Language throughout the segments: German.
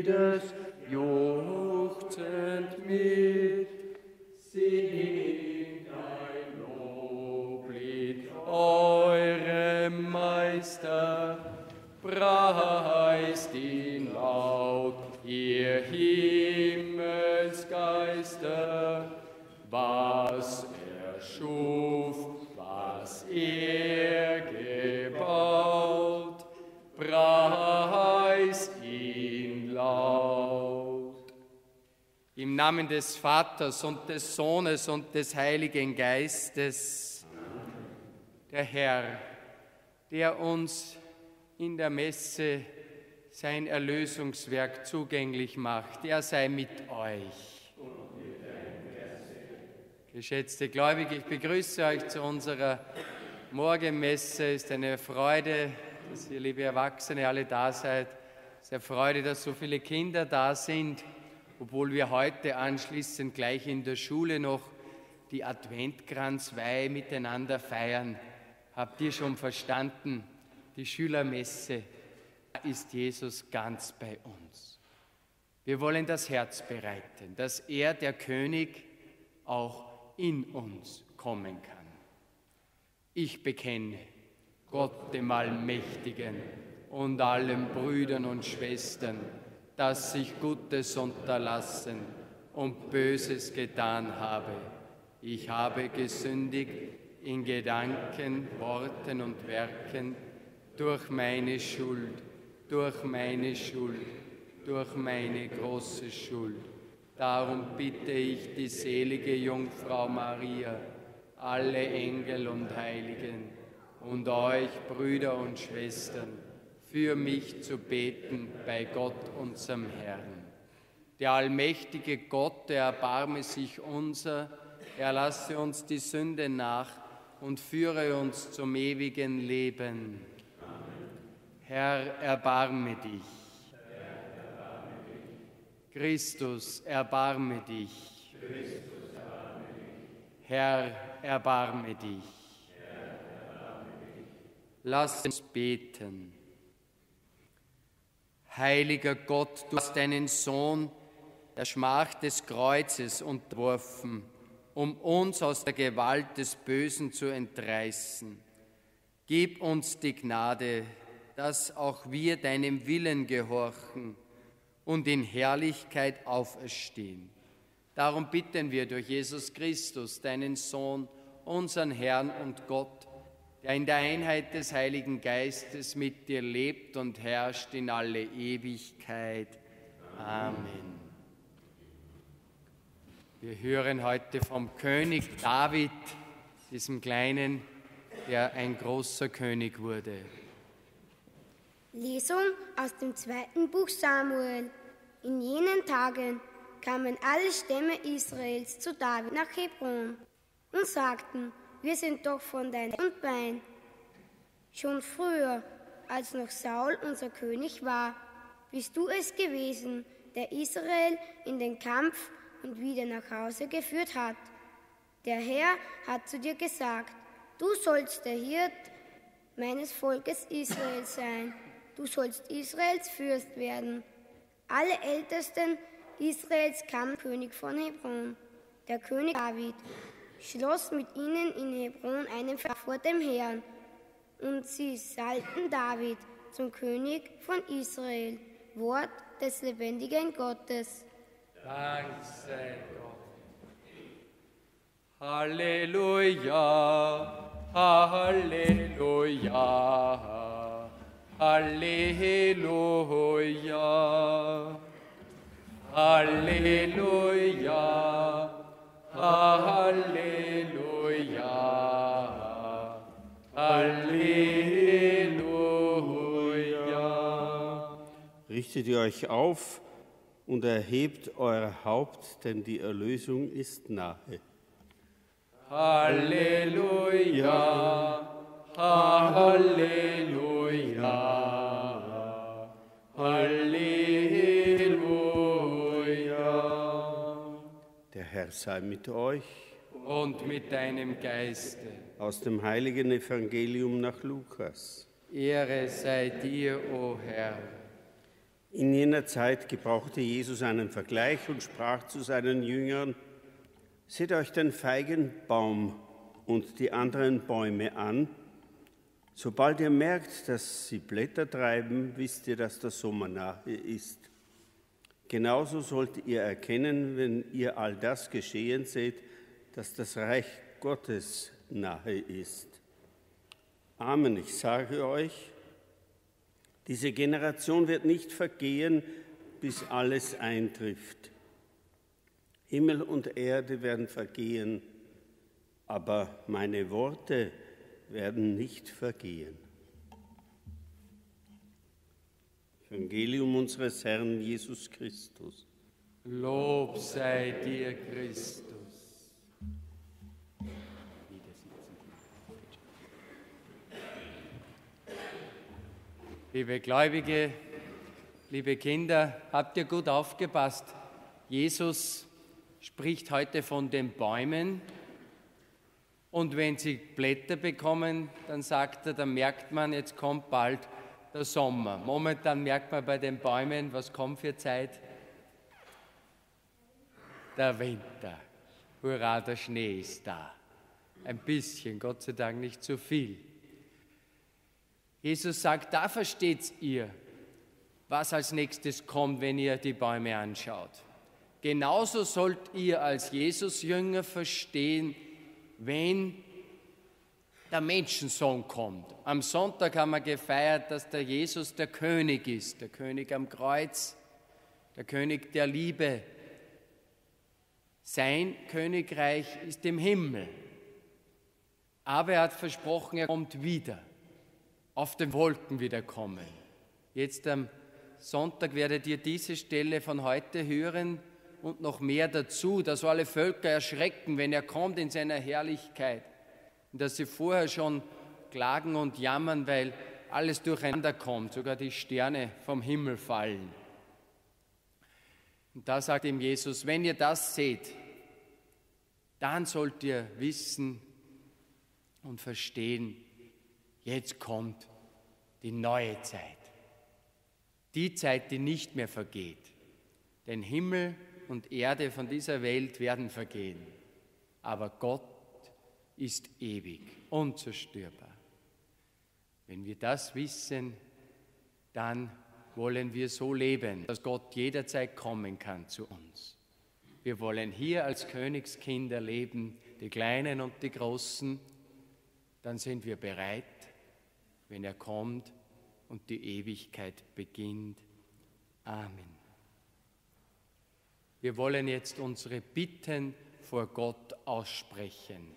Liedes juchzend mit. Singt ein Loblied eurem Meister, preist ihn laut, ihr Himmelsgeister, was er schuf, was er gebaut, preis ihn laut. Im Namen des Vaters und des Sohnes und des Heiligen Geistes, der Herr, der uns in der Messe sein Erlösungswerk zugänglich macht, er sei mit euch. Geschätzte Gläubige, ich begrüße euch zu unserer Morgenmesse. Es ist eine Freude, dass ihr, liebe Erwachsene, alle da seid. Es ist eine Freude, dass so viele Kinder da sind, obwohl wir heute anschließend gleich in der Schule noch die Adventkranzweihe miteinander feiern. Habt ihr schon verstanden? Die Schülermesse, da ist Jesus ganz bei uns. Wir wollen das Herz bereiten, dass er, der König, auch in uns kommen kann. Ich bekenne Gott dem Allmächtigen und allen Brüdern und Schwestern, dass ich Gutes unterlassen und Böses getan habe. Ich habe gesündigt in Gedanken, Worten und Werken, durch meine Schuld, durch meine große Schuld. Darum bitte ich die selige Jungfrau Maria, alle Engel und Heiligen und euch, Brüder und Schwestern, für mich zu beten bei Gott, unserem Herrn. Der allmächtige Gott, der erbarme sich unser, er lasse uns die Sünde nach und führe uns zum ewigen Leben. Herr, erbarme dich. Christus, erbarme dich. Herr, erbarme dich. Lass uns beten. Heiliger Gott, du hast deinen Sohn der Schmach des Kreuzes unterworfen, um uns aus der Gewalt des Bösen zu entreißen. Gib uns die Gnade, dass auch wir deinem Willen gehorchen und in Herrlichkeit auferstehen. Darum bitten wir durch Jesus Christus, deinen Sohn, unseren Herrn und Gott, der in der Einheit des Heiligen Geistes mit dir lebt und herrscht in alle Ewigkeit. Amen. Wir hören heute vom König David, diesem Kleinen, der ein großer König wurde. Lesung aus dem 2. Buch Samuel. In jenen Tagen kamen alle Stämme Israels zu David nach Hebron und sagten: Wir sind doch von deinem und Bein. Schon früher, als noch Saul unser König war, bist du es gewesen, der Israel in den Kampf und wieder nach Hause geführt hat. Der Herr hat zu dir gesagt: Du sollst der Hirt meines Volkes Israel sein. Du sollst Israels Fürst werden. Alle Ältesten Israels kamen König von Hebron. Der König David schloss mit ihnen in Hebron einen Vertrag vor dem Herrn, und sie salbten David zum König von Israel. Wort des lebendigen Gottes. Dank sei Gott. Halleluja, Halleluja. Halleluja, Halleluja, Halleluja, Halleluja. Richtet ihr euch auf und erhebt euer Haupt, denn die Erlösung ist nahe. Halleluja, Halleluja, Halleluja. Der Herr sei mit euch. Und mit deinem Geiste. Aus dem heiligen Evangelium nach Lukas. Ehre sei dir, o Herr. In jener Zeit gebrauchte Jesus einen Vergleich und sprach zu seinen Jüngern: Seht euch den Feigenbaum und die anderen Bäume an. Sobald ihr merkt, dass sie Blätter treiben, wisst ihr, dass der Sommer nahe ist. Genauso sollt ihr erkennen, wenn ihr all das geschehen seht, dass das Reich Gottes nahe ist. Amen, ich sage euch, diese Generation wird nicht vergehen, bis alles eintrifft. Himmel und Erde werden vergehen, aber meine Worte werden nicht vergehen. Evangelium unseres Herrn Jesus Christus. Lob sei dir, Christus. Liebe Gläubige, liebe Kinder, habt ihr gut aufgepasst? Jesus spricht heute von den Bäumen und wenn sie Blätter bekommen, dann sagt er, dann merkt man, jetzt kommt bald der Sommer. Momentan merkt man bei den Bäumen, was kommt für Zeit? Der Winter. Hurra, der Schnee ist da. Ein bisschen, Gott sei Dank nicht zu viel. Jesus sagt, da versteht ihr, was als nächstes kommt, wenn ihr die Bäume anschaut. Genauso sollt ihr als Jesus-Jünger verstehen, wenn der Menschensohn kommt. Am Sonntag haben wir gefeiert, dass der Jesus der König ist, der König am Kreuz, der König der Liebe. Sein Königreich ist im Himmel. Aber er hat versprochen, er kommt wieder, auf den Wolken wiederkommen. Jetzt am Sonntag werdet ihr diese Stelle von heute hören und noch mehr dazu, dass alle Völker erschrecken, wenn er kommt in seiner Herrlichkeit. Und dass sie vorher schon klagen und jammern, weil alles durcheinander kommt, sogar die Sterne vom Himmel fallen. Und da sagt ihm Jesus, wenn ihr das seht, dann sollt ihr wissen und verstehen, jetzt kommt die neue Zeit. Die Zeit, die nicht mehr vergeht. Denn Himmel und Erde von dieser Welt werden vergehen. Aber Gott ist ewig, unzerstörbar. Wenn wir das wissen, dann wollen wir so leben, dass Gott jederzeit kommen kann zu uns. Wir wollen hier als Königskinder leben, die Kleinen und die Großen. Dann sind wir bereit, wenn er kommt und die Ewigkeit beginnt. Amen. Wir wollen jetzt unsere Bitten vor Gott aussprechen.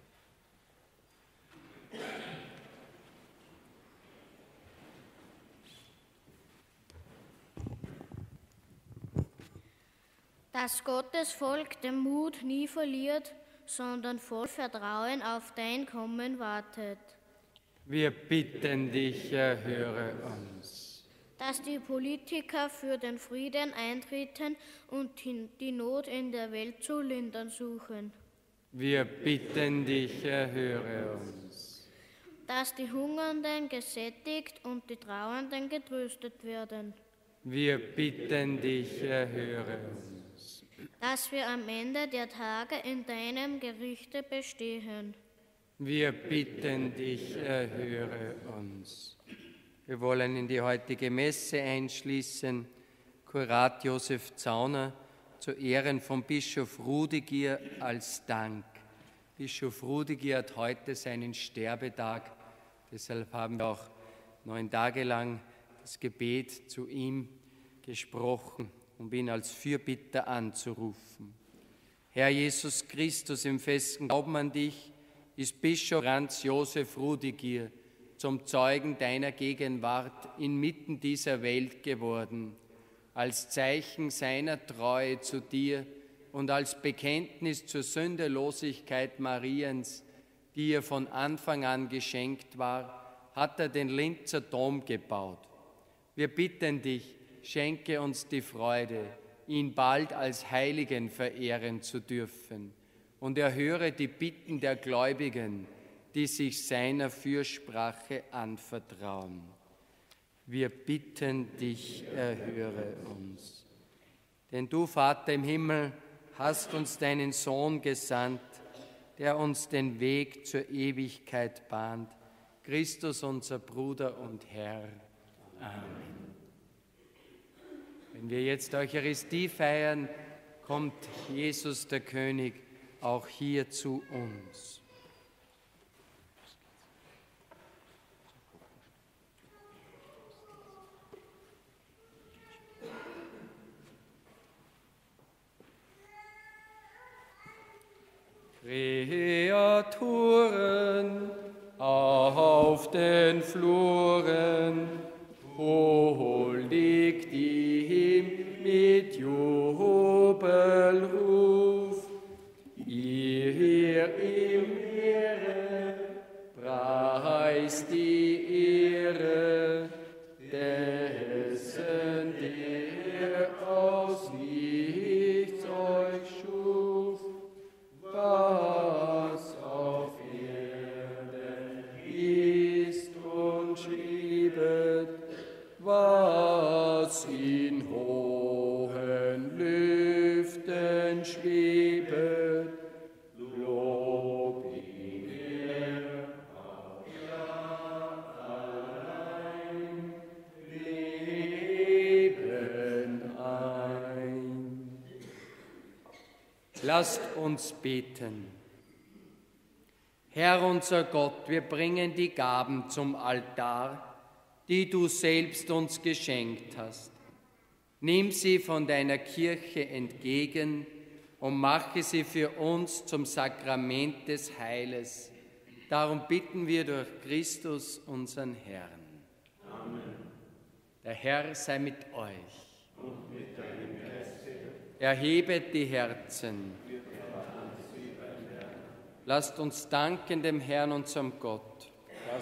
Dass Gottes Volk den Mut nie verliert, sondern voll Vertrauen auf dein Kommen wartet. Wir bitten dich, erhöre uns. Dass die Politiker für den Frieden eintreten und die Not in der Welt zu lindern suchen. Wir bitten dich, erhöre uns. Dass die Hungernden gesättigt und die Trauernden getröstet werden. Wir bitten dich, erhöre uns. Dass wir am Ende der Tage in deinem Gerichte bestehen. Wir bitten dich, erhöre uns. Wir wollen in die heutige Messe einschließen, Kurat Josef Zauner zu Ehren von Bischof Rudiger als Dank. Bischof Rudiger hat heute seinen Sterbetag, deshalb haben wir auch 9 Tage lang das Gebet zu ihm gesprochen, um ihn als Fürbitter anzurufen. Herr Jesus Christus, im festen Glauben an dich ist Bischof Franz Josef Rudiger zum Zeugen deiner Gegenwart inmitten dieser Welt geworden, als Zeichen seiner Treue zu dir und als Bekenntnis zur Sündelosigkeit Mariens, die ihr von Anfang an geschenkt war, hat er den Linzer Dom gebaut. Wir bitten dich, schenke uns die Freude, ihn bald als Heiligen verehren zu dürfen und erhöre die Bitten der Gläubigen, die sich seiner Fürsprache anvertrauen. Wir bitten dich, erhöre uns. Denn du, Vater im Himmel, hast uns deinen Sohn gesandt, der uns den Weg zur Ewigkeit bahnt. Christus, unser Bruder und Herr. Amen. Wenn wir jetzt Eucharistie feiern, kommt Jesus, der König, auch hier zu uns. Kreaturen auf den Fluren, huldigt ihm mit Jubelruf. Ihr im Meere preist die Ehre dessen, der aus nichts euch schuf. Was auf Erden ist und schwebet, was in hohen Lüften schwebet, Lob ihm auf Jahr allein, Leben ein. Lasst uns beten. Herr unser Gott, wir bringen die Gaben zum Altar, die du selbst uns geschenkt hast. Nimm sie von deiner Kirche entgegen und mache sie für uns zum Sakrament des Heiles. Darum bitten wir durch Christus, unseren Herrn. Amen. Der Herr sei mit euch. Und mit deinem Geiste. Erhebet die Herzen. Lasst uns danken dem Herrn, unserem Gott.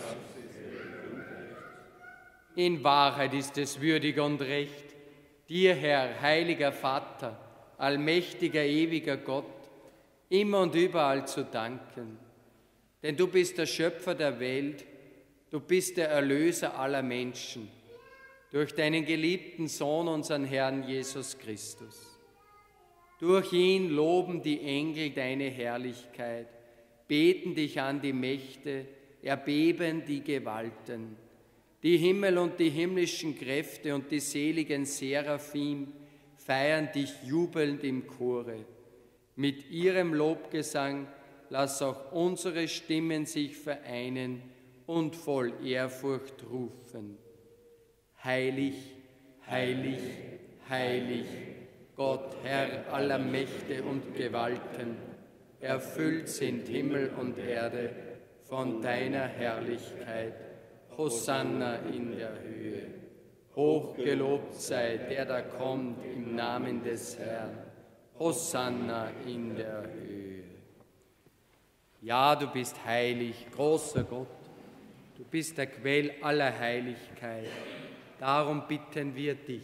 In Wahrheit ist es würdig und recht, dir, Herr, heiliger Vater, allmächtiger, ewiger Gott, immer und überall zu danken. Denn du bist der Schöpfer der Welt, du bist der Erlöser aller Menschen, durch deinen geliebten Sohn, unseren Herrn Jesus Christus. Durch ihn loben die Engel deine Herrlichkeit, beten dich an die Mächte, erbeben die Gewalten. Die Himmel und die himmlischen Kräfte und die seligen Seraphim feiern dich jubelnd im Chore. Mit ihrem Lobgesang lass auch unsere Stimmen sich vereinen und voll Ehrfurcht rufen. Heilig, heilig, heilig, Gott, Herr aller Mächte und Gewalten, erfüllt sind Himmel und Erde von deiner Herrlichkeit. Hosanna in der Höhe. Hochgelobt sei, der da kommt im Namen des Herrn. Hosanna in der Höhe. Ja, du bist heilig, großer Gott. Du bist der Quell aller Heiligkeit. Darum bitten wir dich.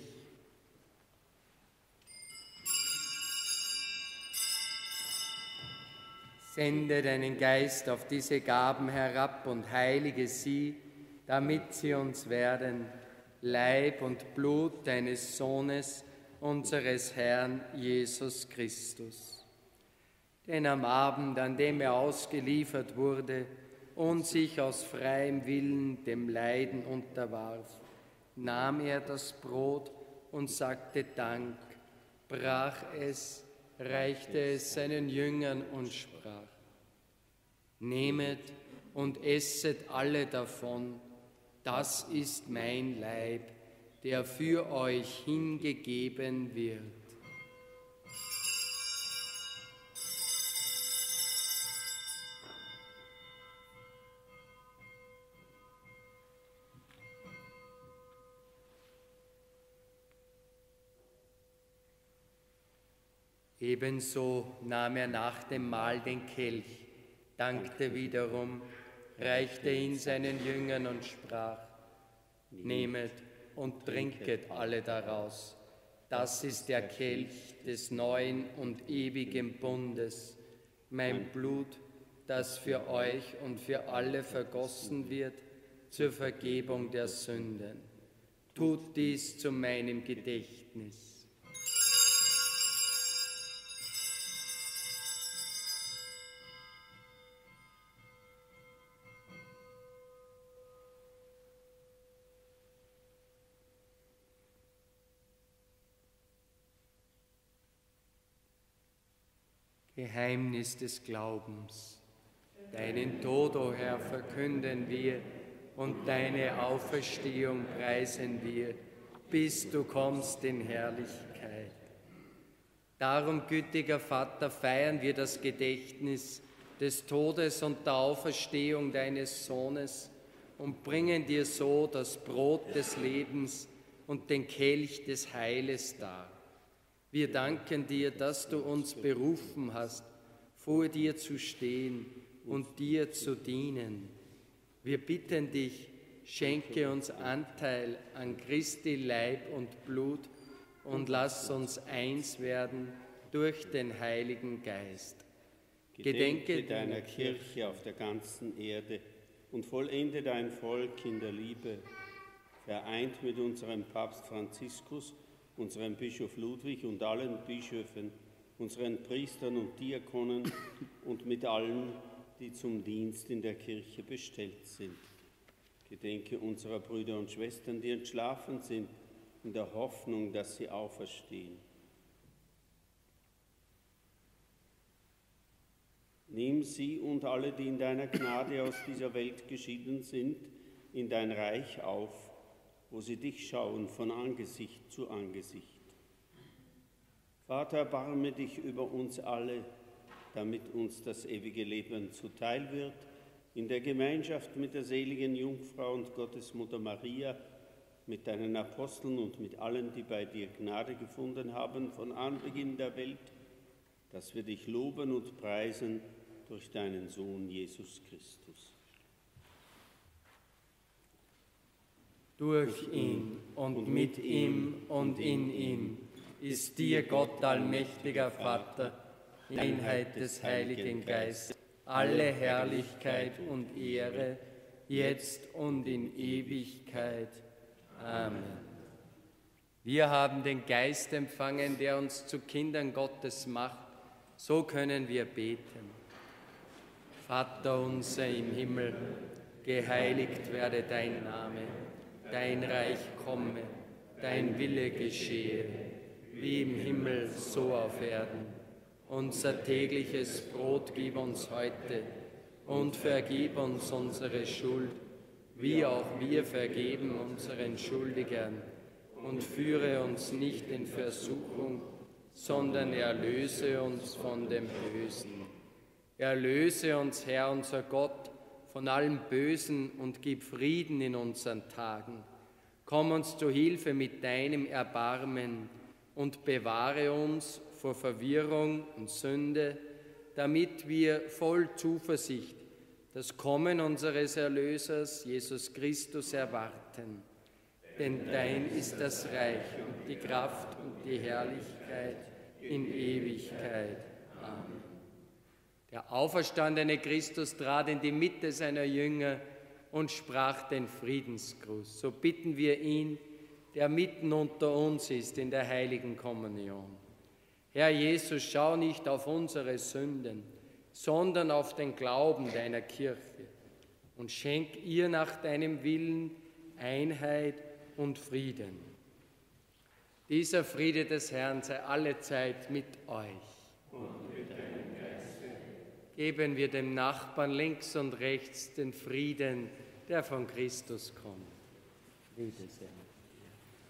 Sende deinen Geist auf diese Gaben herab und heilige sie, damit sie uns werden, Leib und Blut deines Sohnes, unseres Herrn Jesus Christus. Denn am Abend, an dem er ausgeliefert wurde und sich aus freiem Willen dem Leiden unterwarf, nahm er das Brot und sagte Dank, brach es, reichte es seinen Jüngern und sprach: Nehmet und esset alle davon, das ist mein Leib, der für euch hingegeben wird. Ebenso nahm er nach dem Mahl den Kelch, dankte wiederum, reichte ihn seinen Jüngern und sprach: Nehmet und trinket alle daraus. Das ist der Kelch des neuen und ewigen Bundes, mein Blut, das für euch und für alle vergossen wird zur Vergebung der Sünden. Tut dies zu meinem Gedächtnis. Geheimnis des Glaubens. Deinen Tod, o Herr, verkünden wir und deine Auferstehung preisen wir, bis du kommst in Herrlichkeit. Darum, gütiger Vater, feiern wir das Gedächtnis des Todes und der Auferstehung deines Sohnes und bringen dir so das Brot des Lebens und den Kelch des Heiles dar. Wir danken dir, dass du uns berufen hast, vor dir zu stehen und dir zu dienen. Wir bitten dich, schenke uns Anteil an Christi Leib und Blut und lass uns eins werden durch den Heiligen Geist. Gedenke deiner Kirche auf der ganzen Erde und vollende dein Volk in der Liebe, vereint mit unserem Papst Franziskus, unserem Bischof Ludwig und allen Bischöfen, unseren Priestern und Diakonen und mit allen, die zum Dienst in der Kirche bestellt sind. Gedenke unserer Brüder und Schwestern, die entschlafen sind, in der Hoffnung, dass sie auferstehen. Nimm sie und alle, die in deiner Gnade aus dieser Welt geschieden sind, in dein Reich auf, wo sie dich schauen von Angesicht zu Angesicht. Vater, erbarme dich über uns alle, damit uns das ewige Leben zuteil wird, in der Gemeinschaft mit der seligen Jungfrau und Gottesmutter Maria, mit deinen Aposteln und mit allen, die bei dir Gnade gefunden haben von Anbeginn der Welt, dass wir dich loben und preisen durch deinen Sohn Jesus Christus. Durch ihn und mit ihm und in ihm ist dir, Gott allmächtiger Vater, in Einheit des Heiligen Geistes, alle Herrlichkeit und Ehre, jetzt und in Ewigkeit. Amen. Wir haben den Geist empfangen, der uns zu Kindern Gottes macht. So können wir beten. Vater unser im Himmel, geheiligt werde dein Name. Dein Reich komme, dein Wille geschehe, wie im Himmel, so auf Erden. Unser tägliches Brot gib uns heute und vergib uns unsere Schuld, wie auch wir vergeben unseren Schuldigern. Und führe uns nicht in Versuchung, sondern erlöse uns von dem Bösen. Erlöse uns, Herr, unser Gott, von allem Bösen und gib Frieden in unseren Tagen. Komm uns zu Hilfe mit deinem Erbarmen und bewahre uns vor Verwirrung und Sünde, damit wir voll Zuversicht das Kommen unseres Erlösers, Jesus Christus, erwarten. Denn dein ist das Reich und die Kraft und die Herrlichkeit in Ewigkeit. Amen. Der auferstandene Christus trat in die Mitte seiner Jünger und sprach den Friedensgruß. So bitten wir ihn, der mitten unter uns ist in der heiligen Kommunion. Herr Jesus, schau nicht auf unsere Sünden, sondern auf den Glauben deiner Kirche und schenk ihr nach deinem Willen Einheit und Frieden. Dieser Friede des Herrn sei allezeit mit euch. Und mit deinem Geiste. Geben wir dem Nachbarn links und rechts den Frieden, der von Christus kommt. Friede sei mit dir.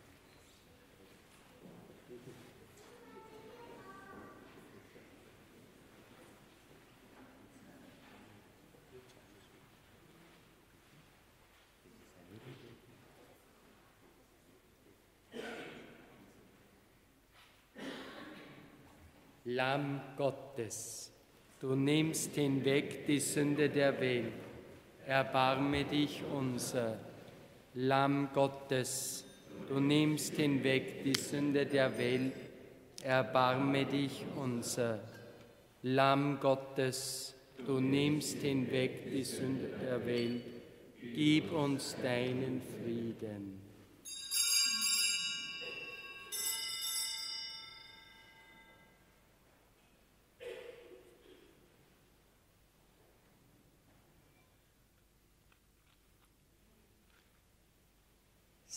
Lamm Gottes, du nimmst hinweg die Sünde der Welt, erbarme dich unser. Lamm Gottes, du nimmst hinweg die Sünde der Welt, erbarme dich unser. Lamm Gottes, du nimmst hinweg die Sünde der Welt, gib uns deinen Frieden.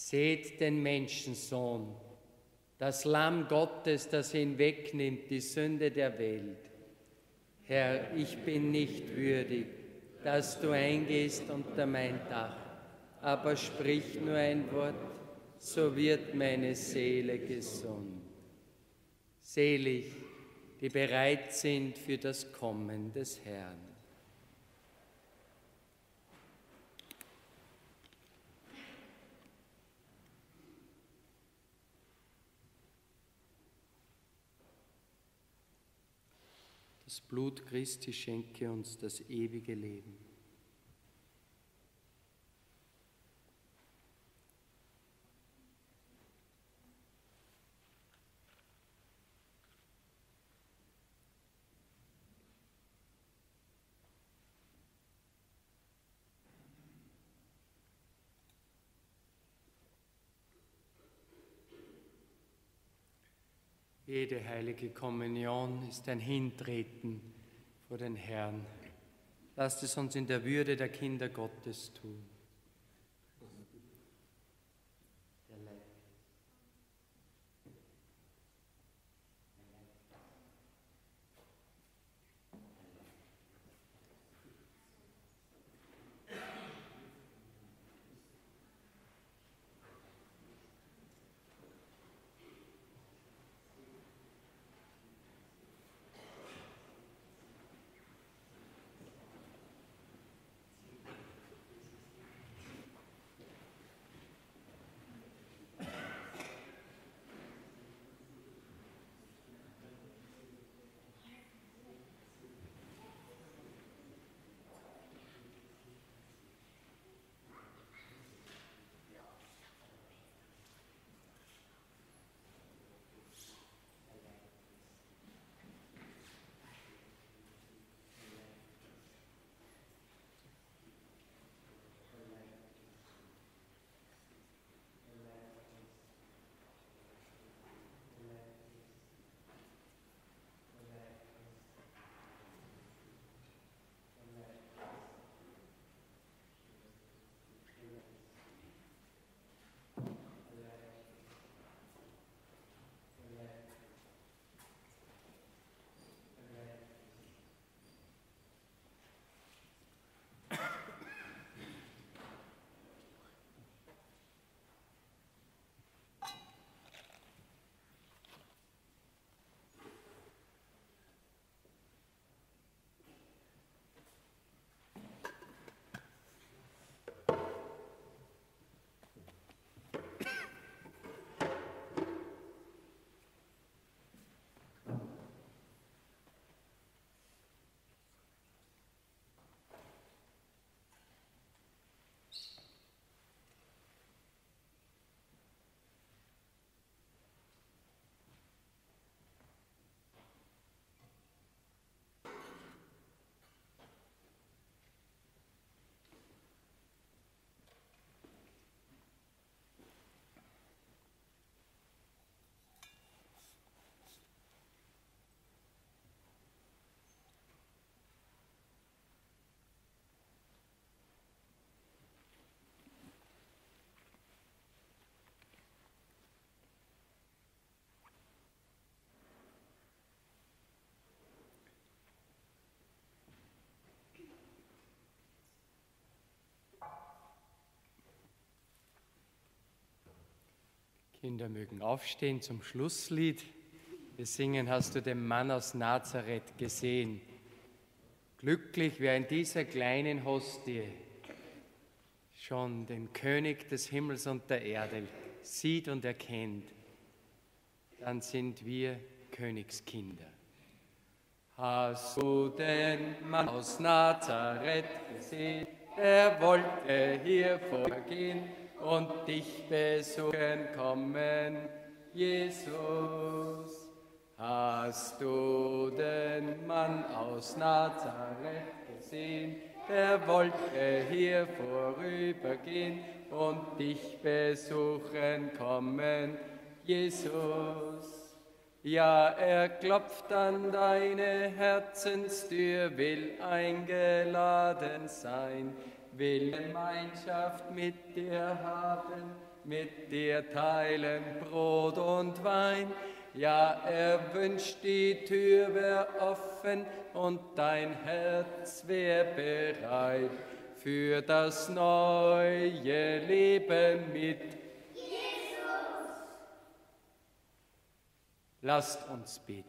Seht den Menschensohn, das Lamm Gottes, das hinwegnimmt die Sünde der Welt. Herr, ich bin nicht würdig, dass du eingehst unter mein Dach, aber sprich nur ein Wort, so wird meine Seele gesund. Selig, die bereit sind für das Kommen des Herrn. Das Blut Christi schenke uns das ewige Leben. Jede heilige Kommunion ist ein Hintreten vor den Herrn. Lasst es uns in der Würde der Kinder Gottes tun. Kinder mögen aufstehen zum Schlusslied. Wir singen, hast du den Mann aus Nazareth gesehen? Glücklich, wer in dieser kleinen Hostie schon den König des Himmels und der Erde sieht und erkennt, dann sind wir Königskinder. Hast du den Mann aus Nazareth gesehen? Er wollte hier vorgehen und dich besuchen kommen, Jesus. Hast du den Mann aus Nazareth gesehen? Er wollte hier vorübergehen und dich besuchen kommen, Jesus. Ja, er klopft an deine Herzenstür, will eingeladen sein, will Gemeinschaft mit dir haben, mit dir teilen Brot und Wein. Ja, er wünscht, die Tür wär offen und dein Herz wär bereit für das neue Leben mit Jesus. Lasst uns beten.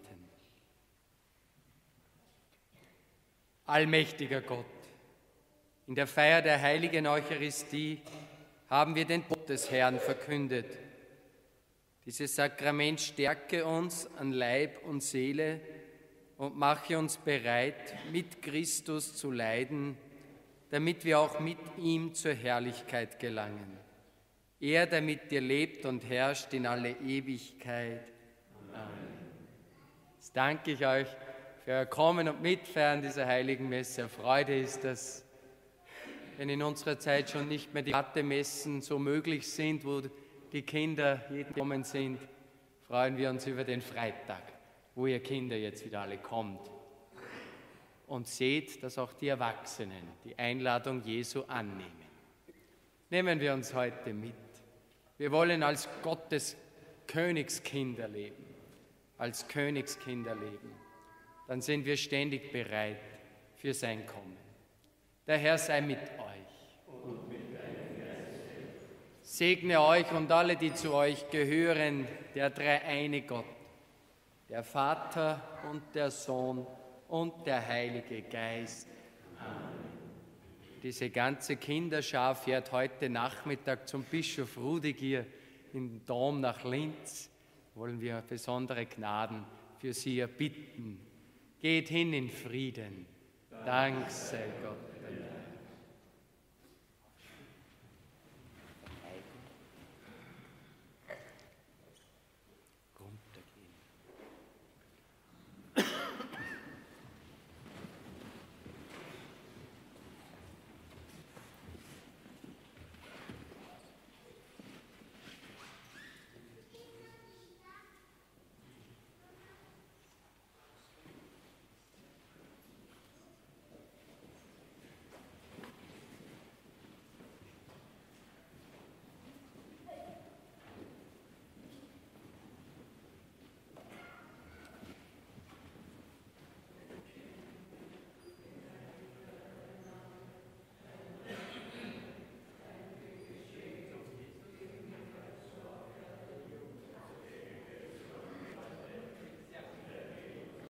Allmächtiger Gott, in der Feier der heiligen Eucharistie haben wir den Tod des Herrn verkündet. Dieses Sakrament stärke uns an Leib und Seele und mache uns bereit, mit Christus zu leiden, damit wir auch mit ihm zur Herrlichkeit gelangen. Er, der mit dir lebt und herrscht in alle Ewigkeit. Amen. Jetzt danke ich euch für euer Kommen und Mitfeiern dieser heiligen Messe. Freude ist das, wenn in unserer Zeit schon nicht mehr die Messen so möglich sind, wo die Kinder jeden kommen sind, freuen wir uns über den Freitag, wo ihr Kinder jetzt wieder alle kommt. Und seht, dass auch die Erwachsenen die Einladung Jesu annehmen. Nehmen wir uns heute mit. Wir wollen als Gottes Königskinder leben, als Königskinder leben. Dann sind wir ständig bereit für sein Kommen. Der Herr sei mit euch. Und mit deinem Geist. Segne euch und alle, die zu euch gehören, der dreieine Gott, der Vater und der Sohn und der Heilige Geist. Amen. Diese ganze Kinderschar fährt heute Nachmittag zum Bischof Rudiger in den Dom nach Linz. Wollen wir besondere Gnaden für sie erbitten. Geht hin in Frieden. Dank sei Gott.